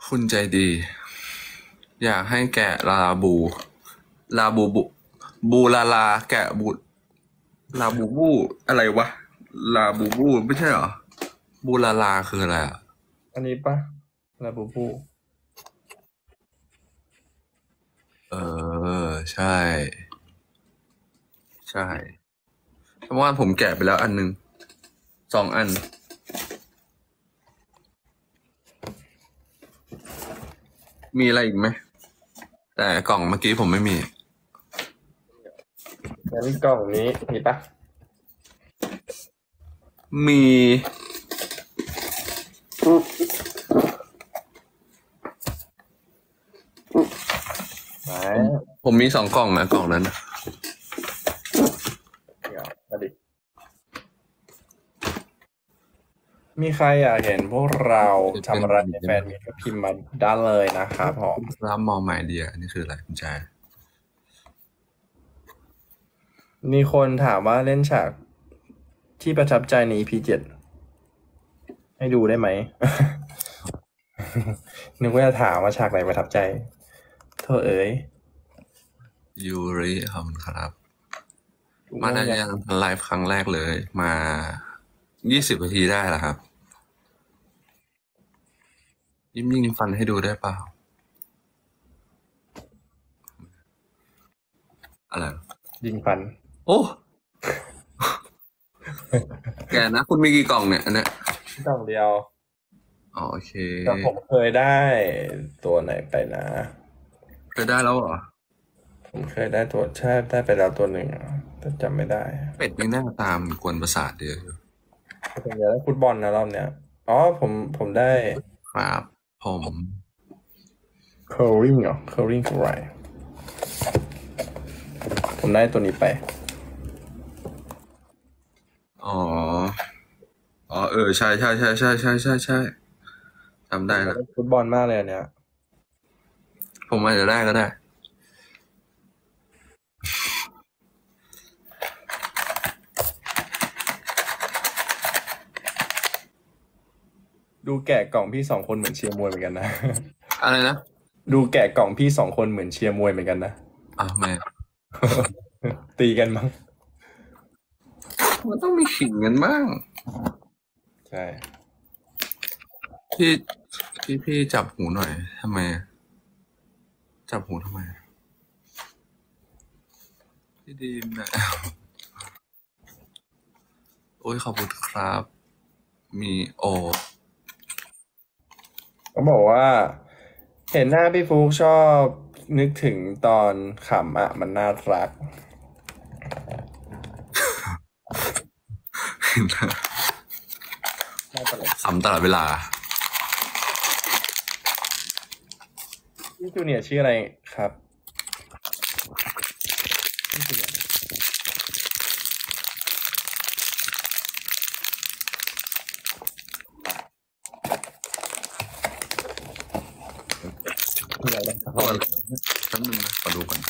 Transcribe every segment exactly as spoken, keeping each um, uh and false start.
คุณใจดี อยากให้แกะลาบู ลาบูบูบูลาลา แกะบูลาบูบูอะไรวะ ลาบูบูไม่ใช่เหรอ บูลาลาคืออะไรอ่ะอันนี้ปะลาบูบูเออ ใช่ ใช่เพราะว่าผมแกะไปแล้วอันหนึง สองอัน มีอะไรอีกไหม แต่กล่องเมื่อกี้ผมไม่มีงั้นกล่องนี้มีปะมีไหนผมมีสองกล่องนะกล่องนั้นเดี๋ยวมาดิมีใครอยากเห็นพวกเราทำอะไรในแฟนมีก็พิมพ์มาได้เลยนะครับผมรับมองใหม่เดียอันนี้คืออะไรคุณแจมีคนถามว่าเล่นฉากที่ประทับใจใน อี พี เจ็ดให้ดูได้ไหม นึกว่าจะถามว่าฉากไหนประทับใจโทษเอ๋ยยูริขอบคุณครับ มาได้ยังไลฟ์ครั้งแรกเลย มายี่สิบนาทีได้แล้วครับ ยิ้มยิงฟันให้ดูได้เปล่า อะไรยิงฟันโอ้ แกนะ คุณมีกี่กล่องเนี่ยอันเนี้ยกล่องเดียวอ๋อโอเคแต่ผมเคยได้ตัวไหนไปนะเคยได้แล้วเหรอผมเคยได้ตัวใช่ได้ไปแล้วตัวหนึ่งแต่จำไม่ได้เป็ดนี่หน้าตามกวนประสาทเดียวผมอยากได้ฟุตบอลนะรอบเนี้ยอ๋อผมผมได้ครับ ผม curling เหรอ curling คืออะไรผมได้ตัวนี้ไปอ๋อ อ๋อเออใช่ใช่ใช่ใช่ใช่ใช่ใช่จำได้แล้วฟุตบอลมากเลยอันเนี้ยผมอาจจะได้ก็ได้ดูแกะกล่องพี่สองคนเหมือนเชียร์มวยเหมือนกันนะอะไรนะดูแกะกล่องพี่สองคนเหมือนเชียร์มวยเหมือนกันนะอ้าวแม่ตีกันมั้งมันต้องมีขิงกันบ้างใช่พี่พี่พี่จับหูหน่อยทำไม จับหูทำไม พี่ดีมนะ โอ้ยขอบคุณครับ มีโอเขาบอกว่า เห็นหน้าพี่ฟุกชอบนึกถึงตอนขำอ่ะ มันน่ารัก น่าตลกขำตลอดเวลาพี่จูเนียร์ชื่ออะไรครับพี่จูเนียร์ชื่ออะไรนะครับตัวอะไรแป๊บนึงนะขอดูก่อน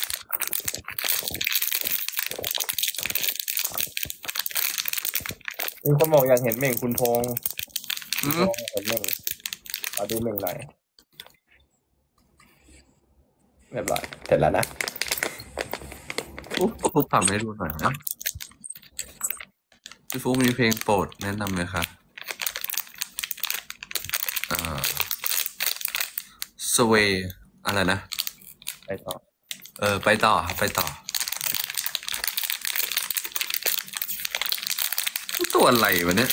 มีคนบอกอยากเห็นเหม่งคุณพงษ์อืคุณมพงษ์อยากเห็นเหม่งมาดูเหม่งหน่อยเรียบร้อยเสร็จแล้วนะปุ๊บปุ๊บทำให้ดูหน่อยนะพี่ฟุกมีเพลงโปรดแนะนำเลยครับอ่าสเวอะไรนะไปต่อเออ ไปต่อครับไปต่อ ตัวอะไรวะเนี่ย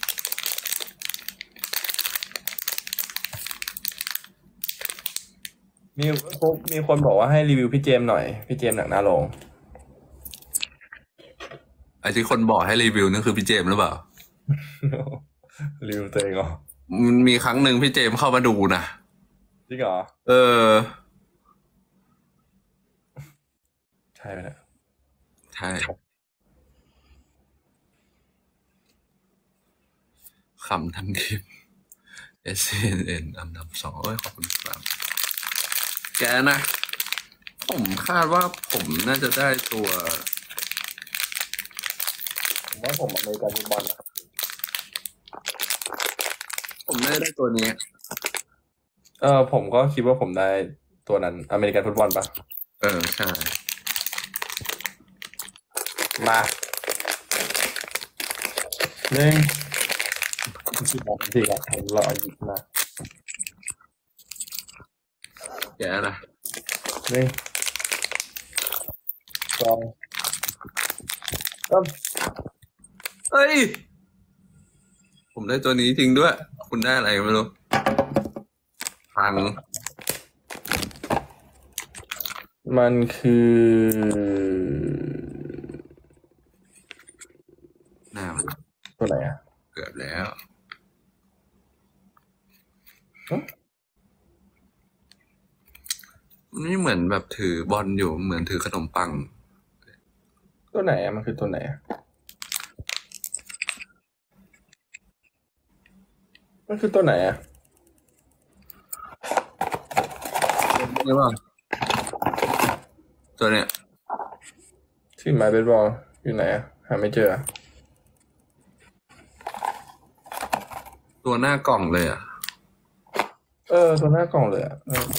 มีพวกมีคนบอกว่าให้รีวิวพี่เจมส์หน่อย พี่เจมส์หนังหน้าโรงไอ้ที่คนบอกให้รีวิวนั่นคือพี่เจมส์หรือเปล่ารีวิวตัวเองเหรอมันมีครั้งหนึ่งพี่เจมส์เข้ามาดูนะจริงเหรอเออใช่ไหมเนี่ยใช่ขำทันที เอส เอ็น เอ็น อันดับสองเอ้ยขอบคุณครับ แกนะ ผมคาดว่าผมน่าจะได้ตัวผมว่าผมอเมริกันฟุตบอลนะครับผมน่าจะได้ตัวนี้เออผมก็คิดว่าผมได้ตัวนั้นอเมริกันฟุตบอลปะเออใช่มาหนึ่งสี่ครับสี่ครับผมรอหยิบมาแกนะหนึ่งสองสามเฮ้ย ผมได้ตัวนี้จริงด้วย คุณได้อะไรไม่รู้พังมันคือหน้ามันตัวไหนอ่ะเกือบแล้วหึนี่เหมือนแบบถือบอลอยู่เหมือนถือขนมปังตัวไหนอ่ะมันคือตัวไหนอ่ะมันคือตัวไหนอ่ะใช่ป่ะตัวเนี้ยที่ไม้เบสบอลอยู่ไหนอ่ะหาไม่เจออะตัวหน้ากล่องเลยอ่ะเออตัวหน้ากล่องเลยอ่ะเออ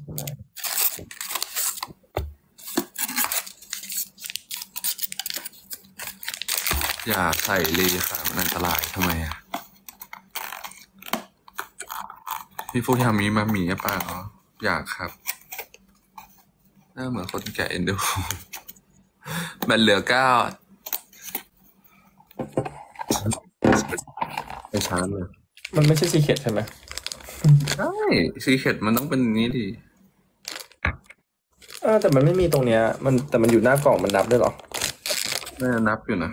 อย่าใส่เลยค่ะมันอันตรายทำไมอ่ะพี่ฟูยามีมามีหรือเปล่าอยากครับหน้าเหมือนคนแก่เอ็นดู แบตเหลือเก้าไปชาร์จเลยมันไม่ใช่ซีเคร็ตใช่ไหมใช่ซีเคร็ตมันต้องเป็นนี้ดิเออแต่มันไม่มีตรงเนี้ย มันแต่มันอยู่หน้ากล่องมันนับด้วยเหรอน่าจะนับอยู่นะ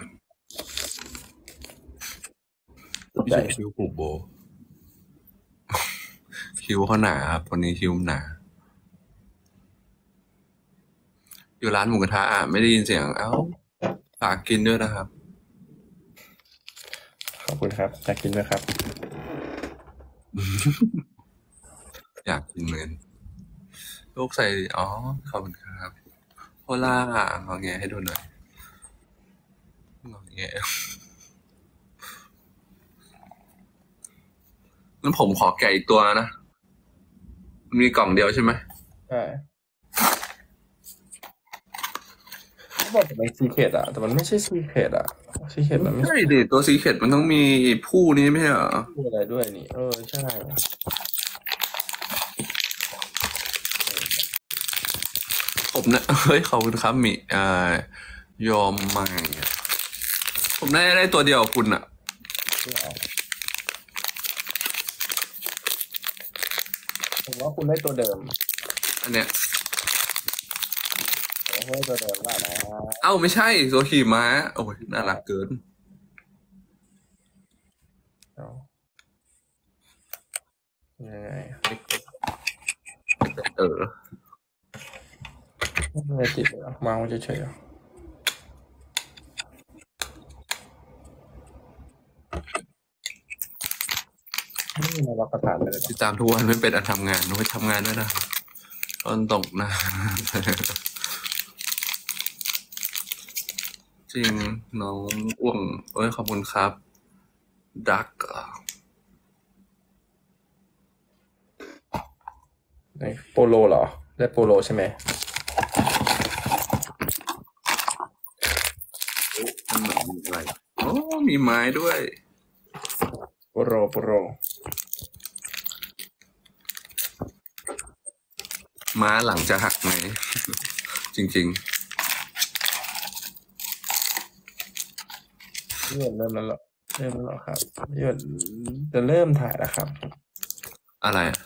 ตกพี่ใจชายคิวผูกโบ คิวเขาหนาครับวันนี้คิวหนา อยู่ร้านหมูกระทะอ่ะไม่ได้ยินเสียง เอ้าฝากกินด้วยนะครับขอบคุณครับอยากกินไหมครับอยากกินเหมือนลูกใส่อ๋อขอบคุณครับโคล่างอแงให้ดูหน่อยงอแงงั้นผมขอแกะอีกตัวนะมันมีกล่องเดียวใช่ไหมใช่เขาบอกแต่เป็นซีเคร็ตอะแต่มันไม่ใช่ซีเคร็ตอะซีเคร็ตมันไม่ใช่ดิตัวซีเคร็ตมันต้องมีผู้นี้ไม่ใช่เหรอมีอะไรด้วยนี่ เออใช่ผมนะ เฮ้ยขอบคุณครับมิอ่ายอมมาอย่างเงี้ยผมได้ได้ตัวเดียวกับคุณอะผมว่าคุณได้ตัวเดิมอันเนี้ยผมว่าได้ตัวเดิมแล้วนะเอ้าไม่ใช่ตัวขี่ม้าโอ้ยน่ารักเกินเอายังไงเออไม่ได้ติดเลยเหรอมาเฉยๆเหรอไม่มีมารับประทานเลยเหรอติดตามทุกวันไม่เป็นอันทำงานนุ้ยทำงานด้วยนะตอนตกนะ จริงน้องอ้วงเอ้ยขอบคุณครับ ดักในโปโลเหรอ ได้โปโลใช่ไหมมันเหมือนมีอะไรโอ้มีไม้ด้วยโปโลโปโลม้าหลังจะหักไหม จริงพี่หยดเริ่มแล้วเหรอเริ่มแล้วเหรอครับพี่หยดจะเริ่มถ่ายแล้วครับๆ อะไรอะ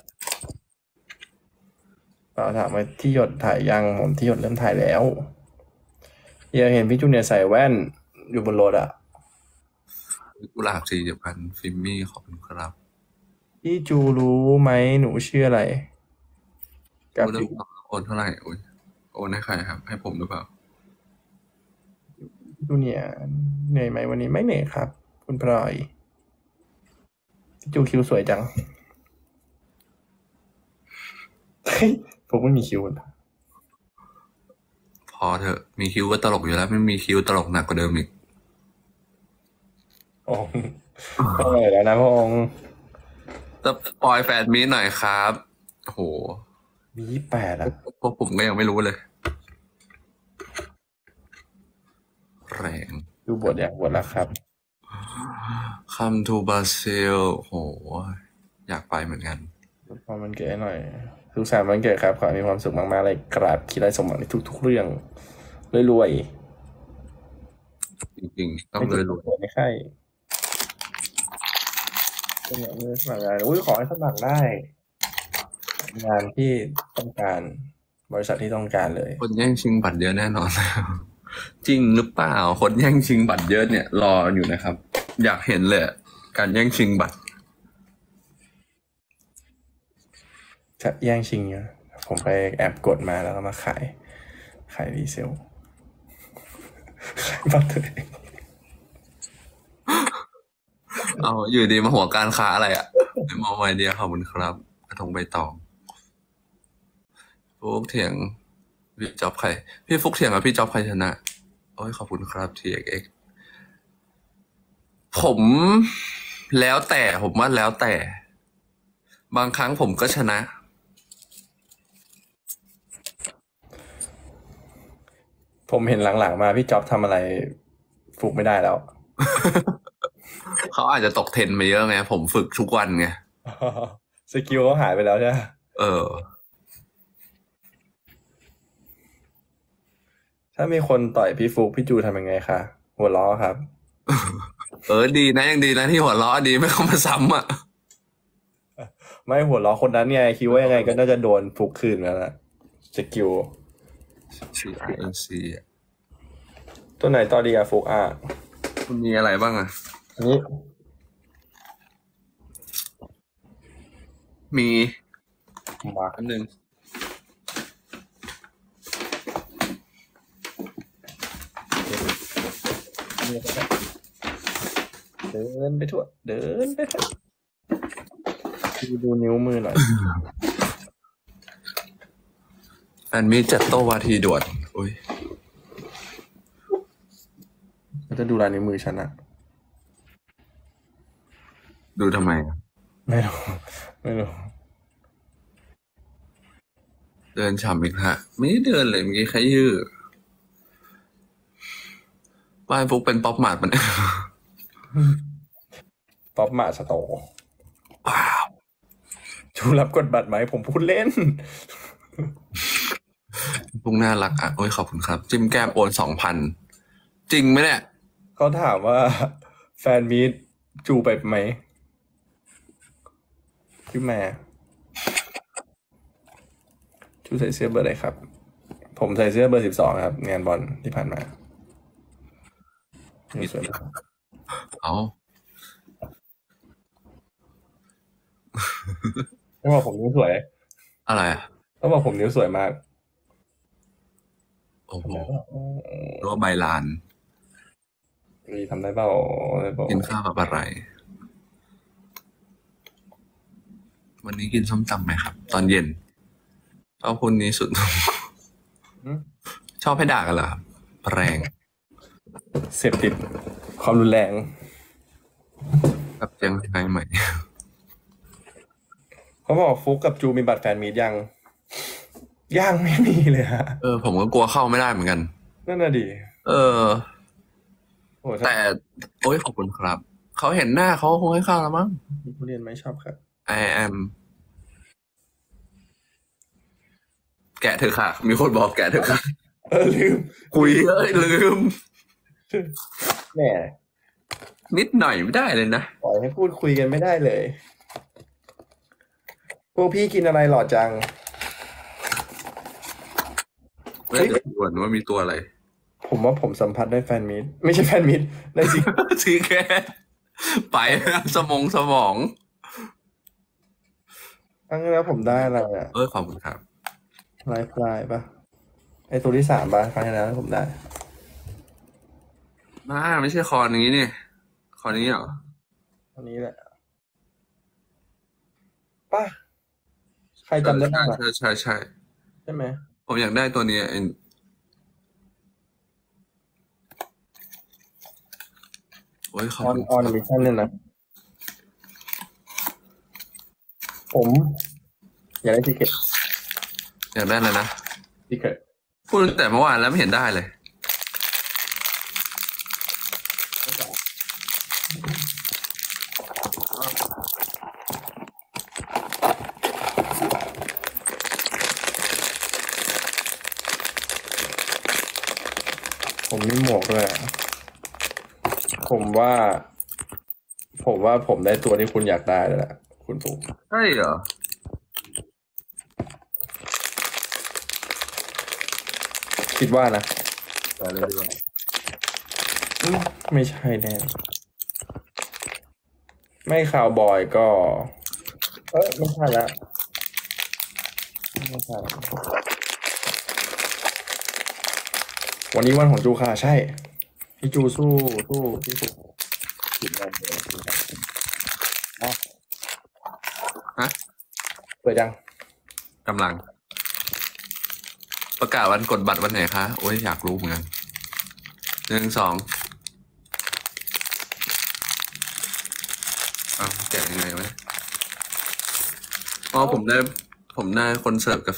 เปล่าถามว่าที่หยดถ่ายยังผมที่หยดเริ่มถ่ายแล้วอยากเห็นพี่จูเนียร์ใส่แว่นอยู่บนรถอ่ะกุหลาบสีเดียวกันฟิมมี่ขอบคุณครับพี่จูรู้ไหมหนูชื่ออะไร กับโอนพี่โอนเท่าไหร่โอนโอนให้ใครครับ ให้ผมหรือเปล่าจูเนียร์เหนื่อยไหมวันนี้ไม่เหนื่อยครับ คุณพลอยพี่จูคิวสวยจังเฮ้ยผมไม่มีคิวนะพอเถอะมีคิวก็ตลกอยู่แล้ว ไม่มีคิวตลกหนักกว่าเดิมอีกโอ้เท่าไหร่แล้วนะพระองค์สปอยแฟนมีหน่อยครับโหมียี่สิบแปดอ่ะพวกผมก็ยังไม่รู้เลย แรงดูบทอย่างบทแล้วครับ Come to Brazil โห อยากไปเหมือนกันพอมันเกิดหน่อยสุขสันต์วันเกิดครับขอให้มีความสุขมากๆเลยกราบคิดได้สมหวังในทุกๆเรื่องรวยจริงๆๆต้องไม่เลเจ็ยบรู้ป่วยไม่ไข้เป็นอย่างนี้สมัครงานอุ้ยขอให้สมัครได้ งานที่ต้องการบริษัทที่ต้องการเลยคนแย่งชิงบัตรเยอะแน่นอน จริงหรือเปล่า คนแย่งชิงบัตรเยอะเนี่ย รออยู่นะครับ อยากเห็นเลยอะการแย่งชิงบัตรจะแย่งชิงอยู่ผมไปแอบกดมาแล้วก็มาขาย ขายรีเซล ขายบัตรตัวเองเอาอยู่ดีมาหัวการค้าอะไรอะไม่มองไอเดียขอบคุณครับกระทงใบตองฟุกเถียงพี่จ๊อบใคร พี่ฟุกเถียงกับพี่จ๊อบใครชนะ โอ้ยขอบคุณครับ ที เอ็กซ์ เอ็กซ์ ผมแล้วแต่ผมว่าแล้วแต่ บางครั้งผมก็ชนะผมเห็นหลังๆมาพี่จ๊อบทำอะไรฟุกไม่ได้แล้วเขาอาจจะตกเทรนด์มาเยอะไง ผมฝึกทุกวันไงสกิลเขาหายไปแล้วใช่ไหมเออถ้ามีคนต่อยพี่ฟุกพี่จูทำยังไงคะหัวล้อครับเออดีนะยังดีนะที่หัวเราะดีไม่เข้ามาซ้ำอ่ะไม่หัวล้อคนนั้นไงคิดว่ายังไงก็น่าจะโดนฟุกคืนแล้วนะสกิลซี อาร์ เอ็น ซี อ่ะตัวไหนต่อดีอะฟุกอ่ะคุณมีอะไรบ้างอ่ะอันนี้มีมาอันหนึ่งเดินไปทั่วเดินไปทั่วดูดูนิ้วมือหน่อยแฟนมีจัดโตวาทีด่วนอุ้ยมันจะดูลายนิ้วมือฉันอะดูทำไมอ่ะไม่รู้ไม่รู้เดินฉ่ำอีกฮะ ไม่ได้เดินเลยเมื่อกี้แค่ยืดบ้านฟุกเป็นป๊อปมาร์ทมันป๊อปมาสโตว้าวจูรับกดบัตรไหมผมพูดเล่นฟุกน่ารักอ่ะโอ้ยขอบคุณครับ จิ้มแก้มโอนสองพันจริงไหมเนี่ยเขาถามว่าแฟนมีตจูไปไหมพี่แม่จูใส่เสื้อเบอร์อะไรครับ ผมใส่เสื้อเบอร์สิบสองครับ งานบอลที่ผ่านมานี่สวยมากเอาเขาบอกผมนิ้วสวยอะไรอ่ะเขาบอกผมนิ้วสวยมากโอ้โหอืมรู้ว่าใบลานมีทำได้เปล่าได้เปล่ากินข้าวกับอะไร วันนี้กินส้มตำไหมครับ ตอนเย็นชอบคนนี้สุดอืมชอบให้ด่ากันเหรอครับแรงเสพติดความรุนแรงกับเจียงไฮ้ใหม่เขาบอกฟุกกับจูมีบัตรแฟนมีตยังยังไม่มีเลยฮะเออ ผมก็กลัวเข้าไม่ได้เหมือนกันนั่นน่ะดิเออโอ้ถ้าแต่ โอ้ยขอบคุณครับ เขาเห็นหน้าเขาคงให้เข้าแล้วมั้งมีผู้เรียนไหมชอบครับ I am แกะเถอะค่ะ มีคนบอกแกะเถอะค่ะเออลืมคุยเอ้ยลืมแหมนิดหน่อยไม่ได้เลยนะปล่อยให้พูดคุยกันไม่ได้เลย พวกพี่กินอะไรหล่อจังไม่ได้ด่วนว่ามีตัวอะไรผมว่าผมสัมผัสได้แฟนมิตรไม่ใช่แฟนมิตรได้สิทีแค่ไปแล้วสมองสมองครั้งที่แล้วผมได้อะไรอะเออขอบคุณครับไลฟ์ไลน์ปะไอตัวที่สามปะครั้งที่แล้วผมได้น่าไม่ใช่คอนี้นี่ คอนี้เหรออันนี้แหละป่ะใครจำได้บ้างอะใช่ใช่ใช่ใช่ไหมผมอยากได้ตัวนี้ไอ้โอ้ยขอบออนคุณออนมิชชั่นเนี่ยนะผมอยากได้ทิเก็ตอยากได้อะไรนะทิเก็ตพูดตั้งแต่เมื่อวานแล้วไม่เห็นได้เลยผมมีหมวกด้วยอะผมว่า ผมว่าผมได้ตัวที่คุณอยากได้แล้วแหละคุณปุ๊กใช่เหรอคิดว่านะไปเลยดีกว่าอืมไม่ใช่แน่ไม่คาวบอยก็ เอ้ยไม่ใช่ละไม่ใช่ละวันนี้วันของจูค่ะใช่ พี่จูสู้สู้ที่สุดผิดแน่เลยผิดแน่อ่ะฮะเปิดยังกำลัง ประกาศวันกดบัตรวันไหนคะ โอ้ยอยากรู้เหมือนกันหนึ่งสองอ้าวแกะยังไงวะอ๋อผมได้ ผมได้คนเสิร์ฟกาแฟ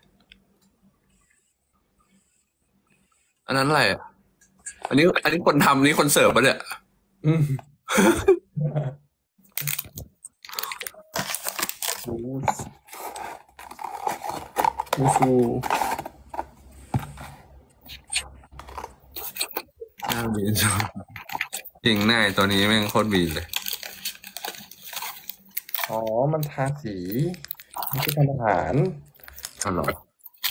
อันนั้นอะไรอ่ะ อันนี้ อันนี้คนทำนี่คนเสิร์ฟปะเนี่ยอืมบูสบูซูน่าบีนจังจริงแน่ตัวนี้แม่งโคตรบีนเลยอ๋อ มันทาสีไม่ใช่ทำอาหารอร่อย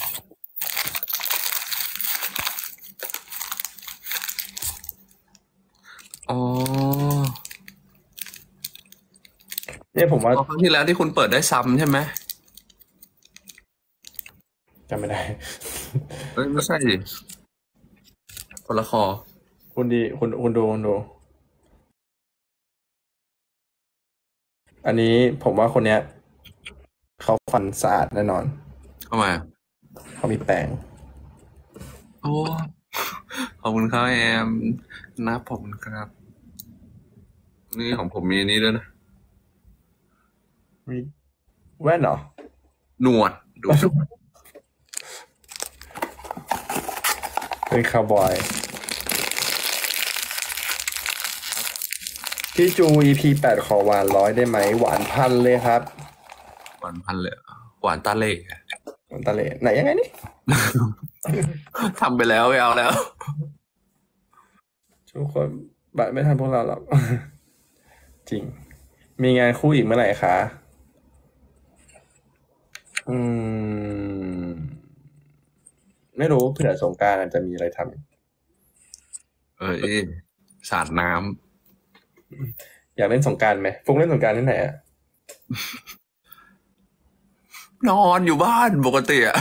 อ๋อเนี่ยผมว่าอ๋อครั้งที่แล้วที่คุณเปิดได้ซ้ำใช่ไหมจำไม่ได้เอ้ยไม่ใช่ดิคนละคอคุณดีคุณคุณดูคุณดู อันนี้ผมว่าคนเนี้ยเขาฟันสะอาดแน่นอนเข้ามาเขามีแปรงโอ้ขอบคุณครับแอมนับผมครับ นี่ของผมมีอันนี้ด้วยนะมีแว่นเหรอหนวดดูเป็นคาวบอย พี่จู อี พี แปดขอหวานร้อยได้ไหม หวานพันเลยครับหวานพันเลยหวานตาเล่อะหวานตะเลไหนยังไงนี่ทำไปแล้วไม่เอาแล้วทุกคนบัตรไม่ทันพวกเราหรอก จริง มีงานคู่อีกเมื่อไหร่คะ อืม ไม่รู้เผื่อสงกรานต์อาจจะมีอะไรทเอ้ยสาดน้ำำอยากเล่นสงกรานต์ไหมฟุกเล่นสงกรานต์ที่ไหนอ่ะนอนอยู่บ้านปกติอะ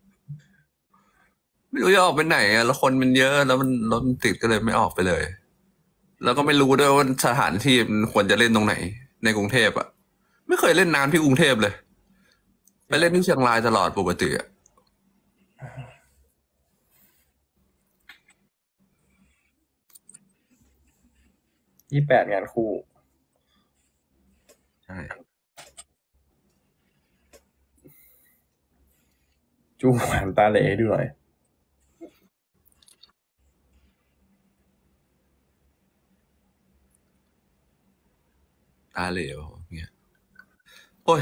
ไม่รู้จะออกไปไหนอะแล้วคนมันเยอะแล้วมันรถมันติดก็เลยไม่ออกไปเลย แล้วก็ไม่รู้ด้วยว่าสถานที่มันควรจะเล่นตรงไหน ในกรุงเทพอะไม่เคยเล่นน้ำที่กรุงเทพเลย ไปเล่นที่เชียงรายตลอดปกติอะยี่แปดงานคู่ใช่จูหวานตาเหล่ให้ดูหน่อยตาเหลวเนี่ยโอ้ย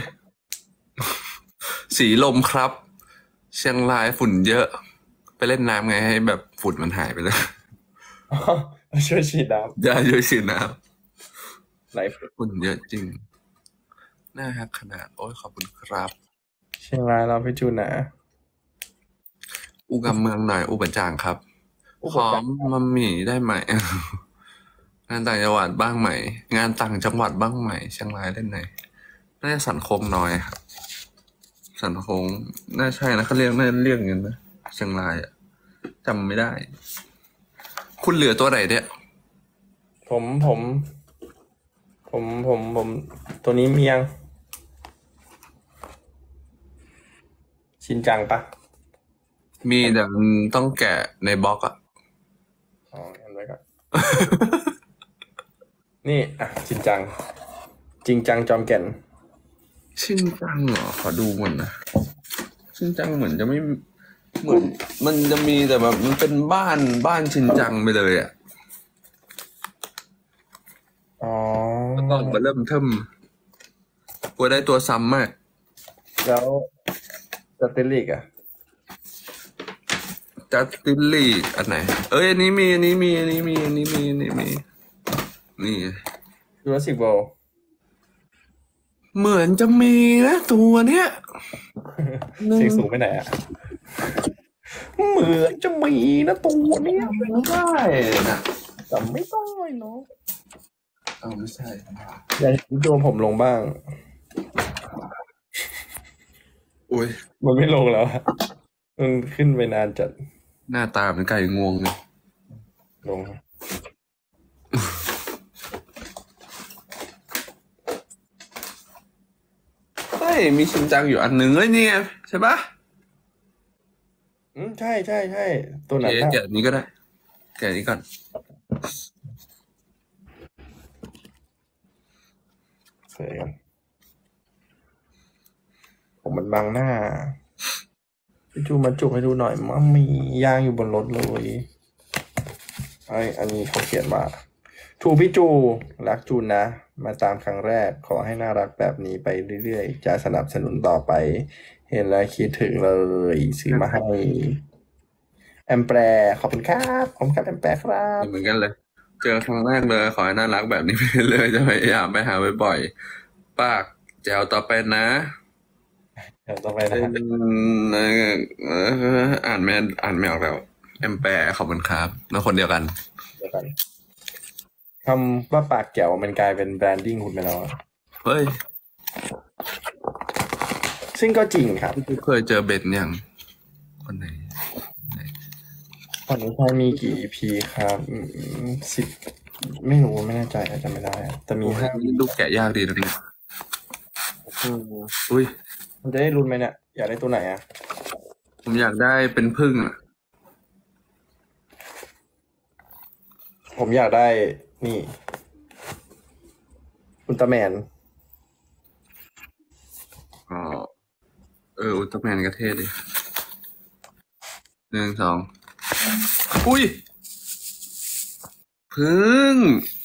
สีลมครับ เชียงรายฝุ่นเยอะ ไปเล่นน้ำไงให้แบบฝุ่นมันหายไปเลยอ๋อช่วยฉีดน้อย่าเยอะสินะำไหลฝุ่นเยอะจริง น่าฮักขนาด โอ้ยขอบคุณครับเชียงรายเราพี่จูนะอูกำเมืองหน่อย อูบันจางครับอู้ขบัอนจางมัมหมี่ได้ไหม งานต่างจังหวัดบ้างไหม งานต่างจังหวัดบ้างไหมเชียงรายเล่นไหนน่าจะสันโค้งน้อยครับ สันโค้งน่าใช่นะเขาเรียกน่าเรียกอย่างนั้นนะเชียงรายอะจำไม่ได้ คุณเหลือตัวไหนเนี่ยผมผม ผมผมผม ตัวนี้มียัง ชินจังปะมีแต่มันต้องแกะในบล็อกอะอ๋องั้นไว้ก่อน นี่อ่ะชินจัง จริงจังจอมแก่นชินจังเหรอขอดูก่อนนะชินจังเหมือนจะไม่เหมือนมันจะมีแต่แบบมันเป็นบ้านบ้านชินจังไปเลยอ่ะอ๋อแล้วก็มาเริ่มเทิมกลัวได้ตัวซ้ำมากแล้วจัสตินลีกอะจัสตินลีกอันไหน เอ้ยอันนี้มีอันนี้มีอันนี้มีอันนี้มีอันนี้มีนี่จูราสสิกเวิลด์เหมือนจะมีนะตัวเนี้ยเสียงสูงไปไหนอะเหมือนจะมีนะตัวเนี้ยไม่ได้นะจำไม่ได้เนาะเอาไม่ใช่อยากเห็นตัวผมลงบ้างอุ้ยมันไม่ลงแล้วอะมันขึ้นไปนานจัดหน้าตาเหมือนไก่งวงเลยลงเฮ้ยมีชินจังอยู่อันหนึ่งเอ้ยนี่ไงใช่ปะอืมใช่ใช่ใช่ตัวโอนั้นเคน่ะแกะอันนี้ก็ได้ แกะอันนี้ก่อนเสยกันผมมันบังหน้าพี่จูมาจุกให้ดูหน่อยมันมียางอยู่บนรถเลยไออันนี้เขาเขียนว่าทูพี่จูรักจูนนะ มาตามครั้งแรกขอให้น่ารักแบบนี้ไปเรื่อยๆจะสนับสนุนต่อไป เห็นแล้วคิดถึงเลยซื้อมาให้แอมแปรขอบคุณครับขอบคุณครับแอมแปรครับเหมือนกันเลย เจอครั้งแรกเลย ขอให้น่ารักแบบนี้ไปเรื่อยจะพยายามไปหาบ่อยๆปากแจวต่อไปนะเดี๋ยวต่อไปเอนะอเอออ่านไม่อ่านไม่ออกแล้ว แอมแปร์ขอบคุณครับมาคนเดียวกันเดี๋ยวกันคำว่าปากแก้วมันกลายเป็นแบรนดิ้งคุณไปแล้วอะเฮ้ยซึ่งก็จริงครับพี่เคยเจอเบนยังคนไหนตอนนี้ใช้มีกี่ อี พี ครับสิบไม่รู้ไม่แน่ใจอาจจะไม่ได้อะแต่มีโอ้ยห้าลูกแกะยากดีนะเนี่ยอืมอุ้ยมันจะได้รุนไหมเนี่ย อยากได้ตัวไหนอ่ะผมอยากได้เป็นพึ่งอะผมอยากได้นี่อุลตร้าแมนอ๋อเอออุลตร้าแมนก็เท่ดิหนึ่งสองอุ้ยพึ่ง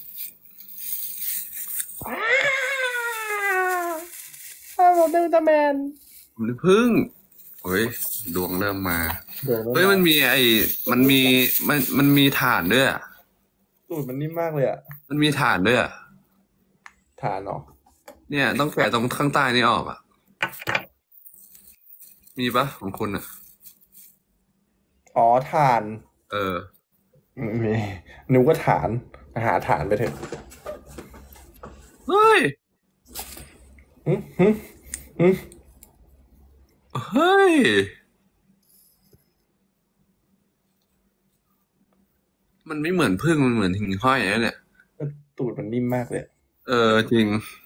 อ้าวผมได้อุลตร้าแมนผมได้พึ่งเฮ้ยดวงเริ่มมาเดี๋ยวเฮ้ยมันมีไอ้มันมีมันมันมีฐานด้วยอ่ะสูตรมันนิ่มมากเลยอ่ะมันมีฐานด้วยอ่ะฐานเนาะเนี่ยต้องแกะตรงข้างใต้นี้ออกอ่ะ มีปะของคุณอ่ะอ๋อฐานเออมีนึกว่าฐานหาฐานไปเถอะเฮ้ยอืมอืมอืมเฮ้ย มันไม่เหมือนพึ่งมันเหมือนหิ่งห้อยนะเนี่ยตูดมันนิ่มมากเลยเออจริง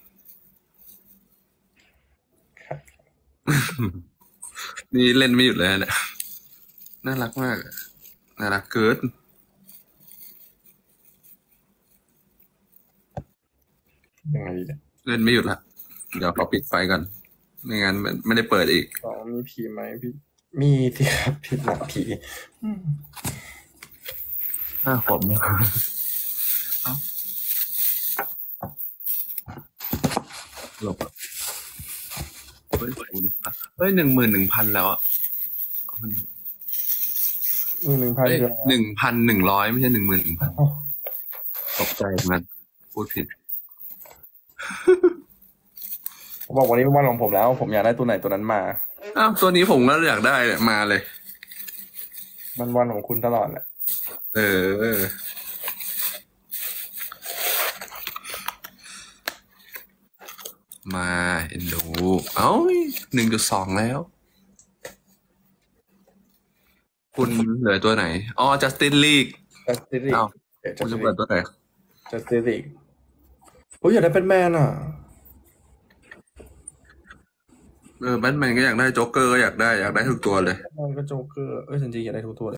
ครับนี่เล่นไม่หยุดเลยนะเนี่ย น่ารักมากอะน่ารักเกินยังไงดีเนี่ยเล่นไม่หยุดละเดี๋ยวขอปิดไฟก่อน ไม่งั้นไม่ไม่ได้เปิดอีกสองมีผีไหมพี่มีสิครับผีหนักผีอืมหน้าผมหลบเฮ้ยเฮ้ยหนึ่งหมื่นหนึ่งพันแล้วอ่ะมือหนึ่งพันเฮ้ยเดียวหนึ่งพันหนึ่งร้อยไม่ใช่หนึ่งหมื่นหนึ่งพันตกใจมันพูดผิดผมบอกวันนี้เป็นวันของผมแล้ว ผมอยากได้ตัวไหนตัวนั้นมาอ้าวตัวนี้ผมก็อยากได้มาเลยมันวันของคุณตลอดแหละเออ มาเอ็นดูเอ้าหนึ่งจุดสองแล้ว คุณเหลือตัวไหน อ๋อ จัสตินลีกจัสติสลีกอ้าวจัคุสณติจะสเปิลีดกตัวไหนจัสติสลีกโอ้ยอยากได้เป็นแมนอ่ะเออแบทแมนก็อยากได้โจ๊กเกอร์ก็อยากได้ อยากได้ทุกตัวเลยมันก็โจ๊กเกอร์เอ้ยจริงๆอยากได้ทุกตัวเลย